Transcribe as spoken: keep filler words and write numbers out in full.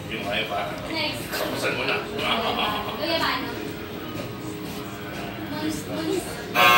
Yung ayaw pa. Next. Tapusan mo na. Kuya, paano? Mons, mons.